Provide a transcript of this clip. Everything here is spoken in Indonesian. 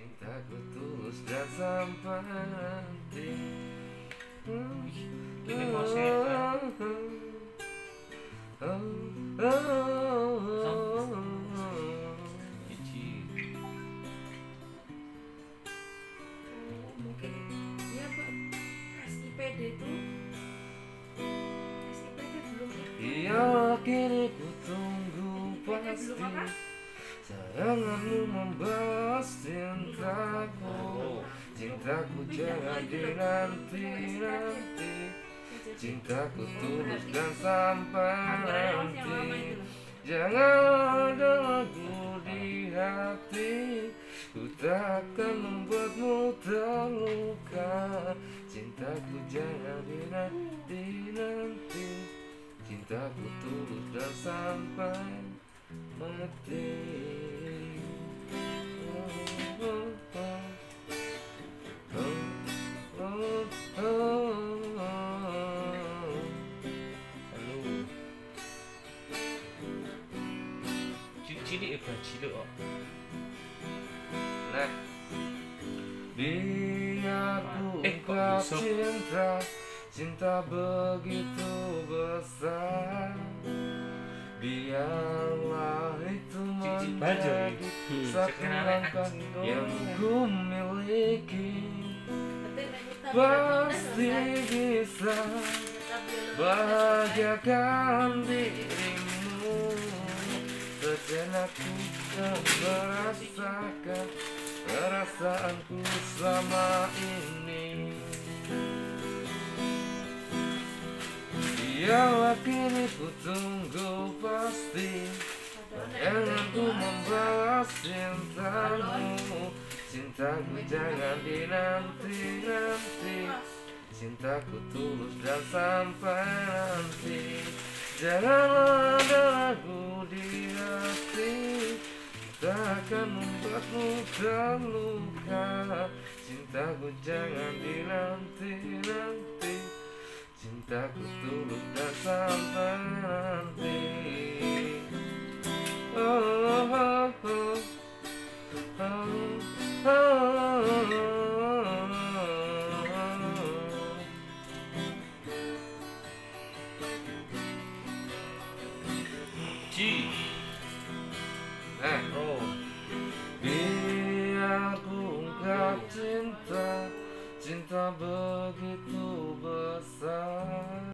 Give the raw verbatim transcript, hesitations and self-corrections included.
Cintaku tulus dan sampai nanti. Ini pose kan? Biji. Oh, mungkin ya Pak, S I P D itu S I P D belum ya? Iya kini ku tunggu pasti sayanganmu membalas cintaku. Cintaku jangan dinanti-nanti. Cintaku tulus dan sampai nanti. Jangan ada lagu di hati. Ku takkan membuatmu terluka. Cintaku jangan dinanti-nanti. Cintaku tulus dan sampai mati. Oh, oh, oh. Oh, oh, oh. Halo. Cilik ya, cilik kok. Nah, biar ku Eh, kok ungkap bisa? cinta, cinta begitu besar. Biarlah itu Cici baju menjadi ini. satu Sekarang langkah anjing. yang ku miliki. Tapi Pasti bisa bahagiakan dirimu. Sejenak ku tak merasakan perasaanku selama ini. Biarlah kini ku tunggu pasti bayanganku membalas cintamu. Cintaku jangan dinanti-nanti. Cintaku tulus dan sampai nanti. Jangan ada lagu di hati. Takkan membuatmu terluka. Cintaku jangan dinanti-nanti. Cintaku tulus dan sampai nanti. Oh, oh, oh. Oh, oh, oh. Ci. Eh, Oh. biar ku ungkap cinta, cinta begitu besar.